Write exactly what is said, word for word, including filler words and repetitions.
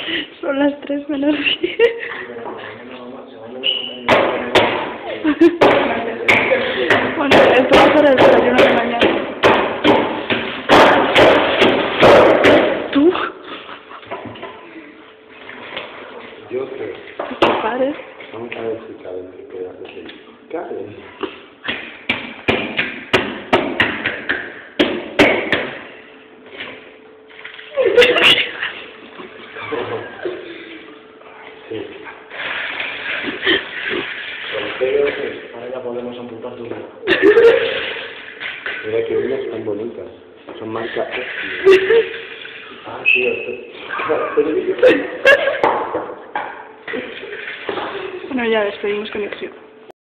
Son las tres menos diez. Bueno, esto va a ser el desayuno de mañana. ¿Tú? Yo creo. ¿Qué pares? Vamos a ver si cabe entre pedazos de... Cabe. Sí. Pero ahora ya podemos amputar tu dedo. Mira que unas tan bonitas. Son marcas. Ah, sí, esto. Bueno, ya despedimos conexión.